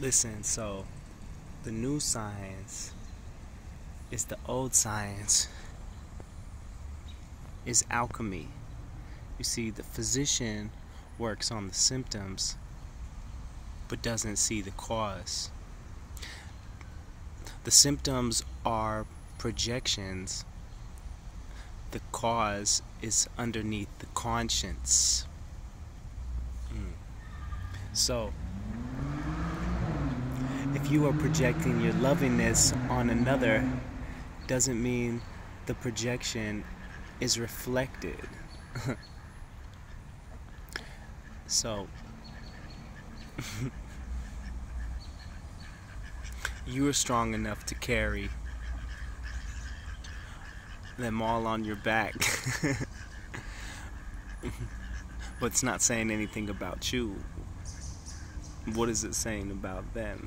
Listen, so the new science is the old science, is alchemy. You see, the physician works on the symptoms but doesn't see the cause. The symptoms are projections. The cause is underneath the conscience. So, if you are projecting your lovingness on another, doesn't mean the projection is reflected. So, you are strong enough to carry them all on your back. But it's not saying anything about you. What is it saying about them?